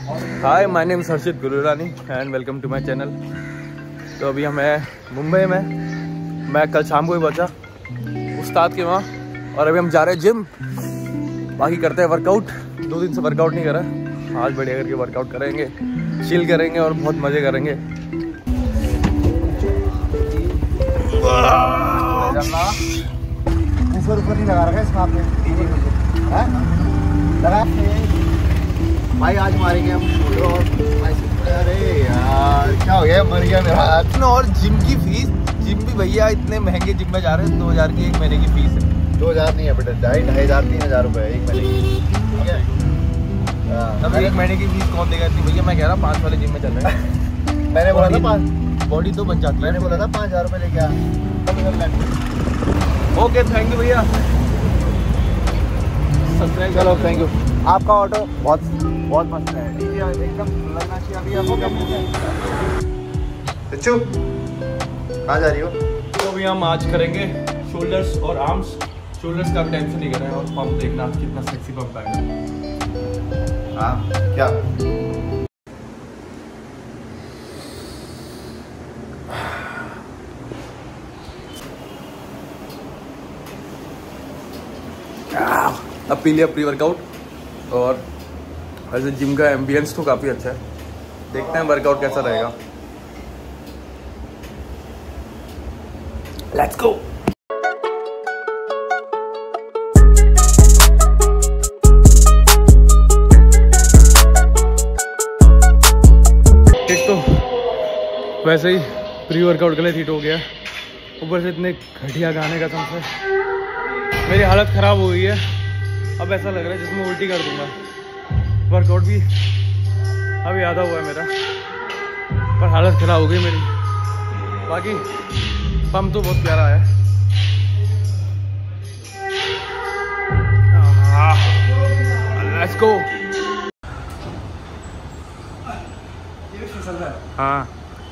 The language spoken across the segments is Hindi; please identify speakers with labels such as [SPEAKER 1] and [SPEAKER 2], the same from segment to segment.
[SPEAKER 1] Hi, my name is Harshit Gururani and welcome to my channel. तो अभी हम हैं मुंबई में। मैं कल शाम को ही पहुंचा उस्ताद के वहाँ और अभी हम जा रहे हैं जिम। बाकी करते हैं वर्कआउट। 2 दिन से वर्कआउट नहीं करा, आज बढ़िया करके वर्कआउट करेंगे, चिल करेंगे और बहुत मज़े करेंगे।
[SPEAKER 2] ऊपर नहीं लगा रखा है इसमें आपने लगा भाई। आज मारेंगे हम और अरे यार क्या हो गया, मर गया मेरा हाथ।
[SPEAKER 1] और जिम की फीस, जिम भी भैया इतने महंगे जिम में जा रहे हैं। 2000 की 1 महीने की फीस है।
[SPEAKER 2] 2000 नहीं है बेटा, 2500 3000 रुपये 1 महीने की।
[SPEAKER 1] अब 1 महीने की फीस कौन देगा इतनी भैया? मैं कह रहा 5 वाले जिम में चल रहे हैं।
[SPEAKER 2] मैंने बोला था 5,
[SPEAKER 1] बॉडी तो बन जाती है।
[SPEAKER 2] मैंने बोला था 5000 रुपये लेके आ।
[SPEAKER 1] ओके, थैंक यू भैया।
[SPEAKER 2] चलो थैंक यू। आपका ऑटो बहुत मस्त है, एकदम लगना चाहिए। अभी आपको क्या चच्चू कहाँ जा रही हो?
[SPEAKER 1] तो अभी हम आज करेंगे शोल्डर्स और आर्म्स। शोल्डर्स का भी टेंशन नहीं कर रहे हैं और पंप देखना कितना सेक्सी पंप आएगा।
[SPEAKER 2] हाँ क्या
[SPEAKER 1] अब पी लिया प्री वर्कआउट। और वैसे जिम का एम्बियंस तो काफ़ी अच्छा है। देखते हैं वर्कआउट कैसा रहेगा। Let's go. एक तो वैसे ही प्री वर्कआउट के लिए हिट हो गया, ऊपर से इतने घटिया गाने का कसम से मेरी हालत ख़राब हो गई है। अब ऐसा लग रहा है जिसमें उल्टी कर दूंगा। वर्कआउट भी अभी आधा हुआ है मेरा, पर हालत ख़राब हो गई मेरी। बाकी पंप तो बहुत प्यारा है। Let's go. हाँ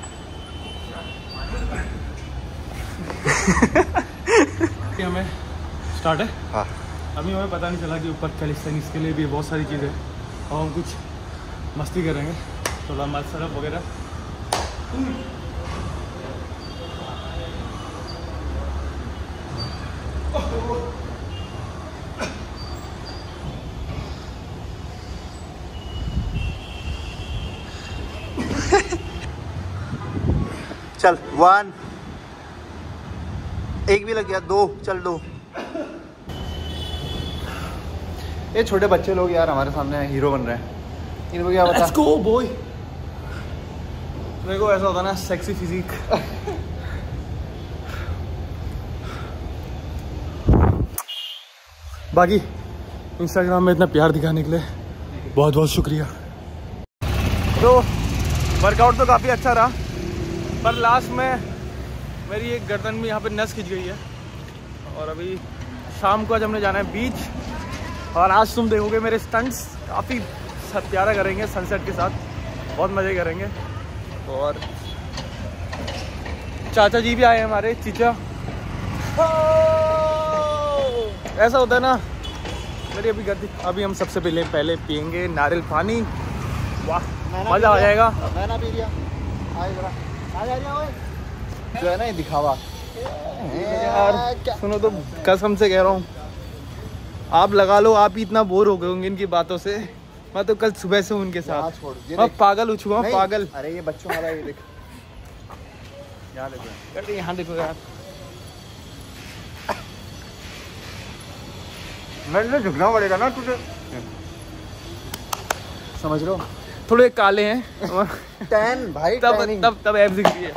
[SPEAKER 1] हमें स्टार्ट है।
[SPEAKER 2] हाँ
[SPEAKER 1] अभी हमें पता नहीं चला कि ऊपर कैलिस्थेनिक्स के लिए भी बहुत सारी चीज़ें हैं और हम कुछ मस्ती करेंगे, थोड़ा मसल अप वगैरह।
[SPEAKER 2] चल 1 एक भी लग गया, 2 चल 2। ये छोटे बच्चे लोग यार हमारे सामने हीरो बन रहे हैं, इनको क्या पता।
[SPEAKER 1] Let's go boy। मेरे को ऐसा होता ना, सेक्सी फिजिक। बाकी इंस्टाग्राम में इतना प्यार दिखाने के लिए बहुत बहुत शुक्रिया। तो वर्कआउट तो काफ़ी अच्छा रहा, पर लास्ट में मेरी एक गर्दन में यहाँ पे नस खिंच गई है। और अभी शाम को आज हमने जाना है बीच, और आज तुम देखोगे मेरे स्टंट्स काफ़ी प्यारा करेंगे सनसेट के साथ, बहुत मज़े करेंगे। और चाचा जी भी आए हैं हमारे, चीचा। ऐसा होता है ना मेरी अभी हम सबसे पहले पियेंगे नारियल पानी। वाह मज़ा आ जाएगा।
[SPEAKER 2] मैं ना पी लिया, जो है ना ये दिखावा
[SPEAKER 1] यार। सुनो तो कसम से कह रहा हूँ, आप लगा लो, आप ही इतना बोर हो गए होंगे इनकी बातों से। मैं तो कल सुबह से उनके साथ मैं पागल हो चुका हूँ, पागल।
[SPEAKER 2] अरे ये बच्चों वाला, ये देख
[SPEAKER 1] यहाँ देखो, यहाँ देखो यार।
[SPEAKER 2] मेरे झुकना पड़ेगा ना तुझे, समझ लो।
[SPEAKER 1] थोड़े काले हैं
[SPEAKER 2] टैन भाई,
[SPEAKER 1] तब एब्स दिख रही है।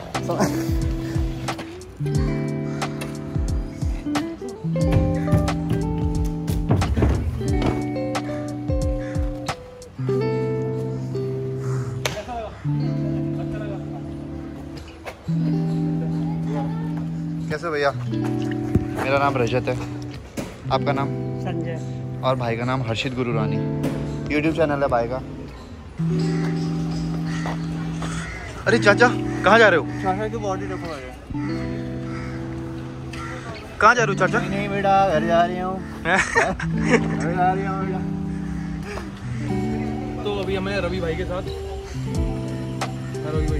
[SPEAKER 2] कैसे भैया? मेरा नाम रजत है, आपका नाम?
[SPEAKER 3] संजय।
[SPEAKER 2] और भाई का नाम हर्षित गुरुरानी। यूट्यूब चैनल है भाई का। अरे चाचा कहाँ जा रहे हो?
[SPEAKER 3] चाचा की बॉडी देखो।
[SPEAKER 2] कहाँ जा रहे हो चाचा?
[SPEAKER 3] नहीं बेटा, घर जा रही हूँ। घर जा रही हूँ बेटा।
[SPEAKER 1] तो अभी हमें रवि भाई के साथ, रवि भाई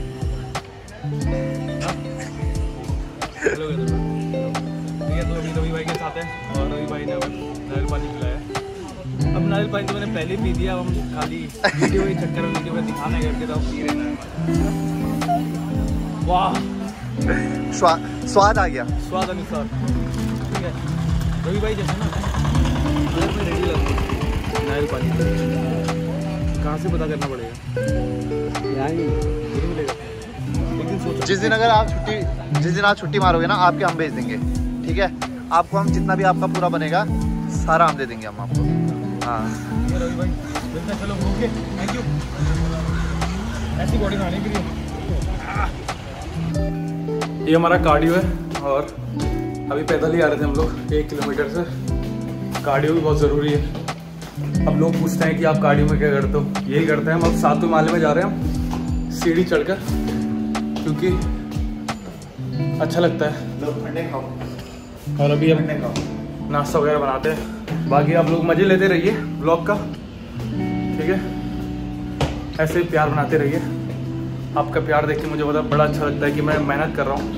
[SPEAKER 1] हेलो ठीक है। तो अभी रवि भाई के साथ है और रवि भाई ने नारियल पानी पिलाया। अब नारियल पानी तो मैंने पहले पी दिया, अब हम खाली वीडियो के चक्कर में वीडियो में दिखाना करके तो पी रहे हैं। वाह
[SPEAKER 2] स्वाद आ गया,
[SPEAKER 1] स्वाद अनुसार। ठीक है रवि भाई जैसे ना अगर मैं रेडी लगूँ नारियल पानी कहाँ से पता करना पड़ेगा? यहाँ ही मिलेगा। लेकिन सोचो
[SPEAKER 2] जिस दिन आप छुट्टी मारोगे ना, आपके हम भेज देंगे। ठीक है, आपको हम जितना भी आपका पूरा बनेगा सारा हम दे देंगे हम आपको। हाँ
[SPEAKER 1] रवि भाई मिलते हैं, चलो ओके थैंक यू। ऐसी बॉडी बनाने के लिए ये हमारा कार्डियो है और अभी पैदल ही आ रहे थे हम लोग 1 किलोमीटर से। कार्डियो भी बहुत ज़रूरी है। अब लोग पूछते हैं कि आप कार्डियो में क्या करते हो? यही करते हैं हम। अब 7वें माले में जा रहे हैं हम सीढ़ी चढ़कर, क्योंकि अच्छा लगता है। और अभी हम नाश्ता वगैरह बनाते हैं। बाकी आप लोग मज़े लेते रहिए ब्लॉग का, ठीक है? ऐसे ही प्यार बनाते रहिए। आपका प्यार देख के मुझे बड़ा अच्छा लगता है कि मैं मेहनत कर रहा हूँ।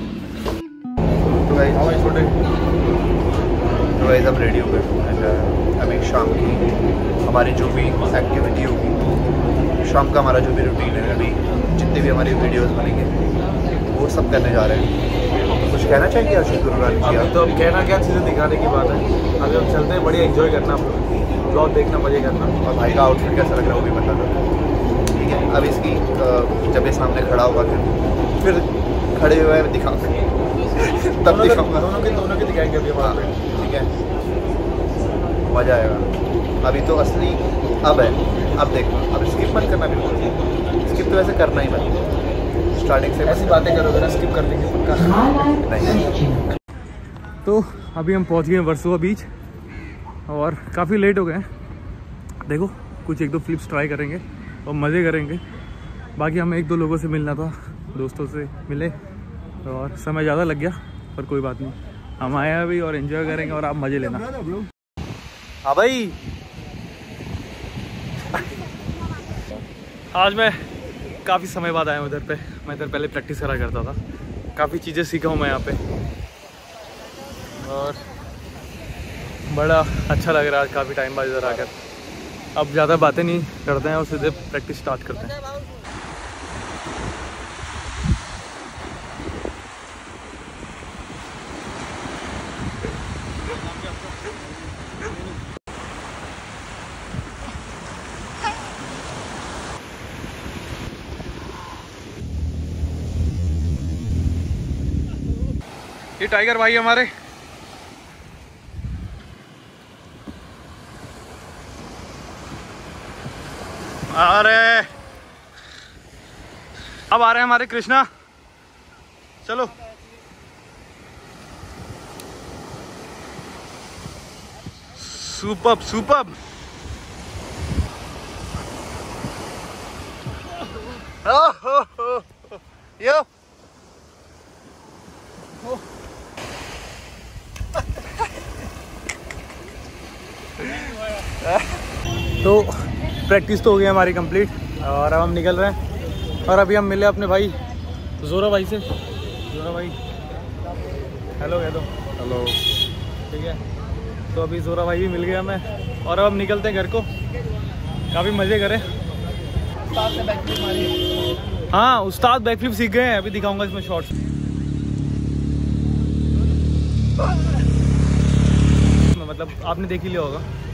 [SPEAKER 1] छोटे
[SPEAKER 2] तो हम रेडी हो गए एंड अभी शाम की हमारी जो भी एक्टिविटी होगी, शाम का हमारा जो भी रूटीन है, अभी जितने भी हमारी वीडियोस बनेंगे वो सब करने जा रहे हैं। कुछ कहना चाहिए आशीष गुरुरानी जी?
[SPEAKER 1] तो अब कहना क्या, चीज़ें दिखाने की बात है। अभी हम चलते हैं, बढ़िया एंजॉय करना, ब्लॉग देखना, मज़े करना।
[SPEAKER 2] और भाई का आउटफिट कैसा लग रहा है वो भी बता दो। ठीक है, अब इसकी जब ये सामने खड़ा होगा फिर खड़े हुए दिखाऊंगा, तब दिखाऊंगा।
[SPEAKER 1] दोनों के दिखाएंगे अभी वहाँ पे।
[SPEAKER 2] ठीक है, मज़ा आएगा। अभी तो असली अब है, अब देखना। अब स्किप मत करना बिल्कुल। स्किप तो वैसे करना ही मत, स्टार्टिंग से
[SPEAKER 1] ऐसी बातें करोगे ना स्किप कर देंगे पक्का
[SPEAKER 2] नहीं।
[SPEAKER 1] तो अभी हम पहुंच गए वर्सोवा बीच और काफ़ी लेट हो गए हैं। देखो कुछ 1-2 फ्लिप्स ट्राई करेंगे और मज़े करेंगे। बाकी हमें 1-2 लोगों से मिलना था, दोस्तों से मिले और समय ज़्यादा लग गया, पर कोई बात नहीं। हम आए अभी और एंजॉय करेंगे और आप मज़े लेना।
[SPEAKER 2] हाँ भाई,
[SPEAKER 1] आज मैं काफ़ी समय बाद आया हूँ इधर पे। मैं इधर पहले प्रैक्टिस करा करता था, काफ़ी चीज़ें सीखा हूँ मैं यहाँ पे और बड़ा अच्छा लग रहा है काफ़ी टाइम बाद इधर आकर। अब ज़्यादा बातें नहीं करते हैं और सीधे प्रैक्टिस स्टार्ट करते हैं। ये टाइगर भाई हमारे अरे अब आ रहे हैं हमारे कृष्णा। चलो सुपर्ब सुपर्ब।
[SPEAKER 2] यो
[SPEAKER 1] तो प्रैक्टिस तो हो गई हमारी कंप्लीट और अब हम निकल रहे हैं। और अभी हम मिले अपने भाई जोरा भाई से। जोरा भाई हेलो कह दो।
[SPEAKER 2] हेलो।
[SPEAKER 1] ठीक है, तो अभी जोरा भाई भी मिल गया हमें और अब हम निकलते हैं घर को। काफ़ी मज़े करें। हाँ उस्ताद बैकफ्लिप सीख गए हैं, अभी दिखाऊंगा इसमें शॉर्ट्स। मतलब आपने देख ही लिया होगा।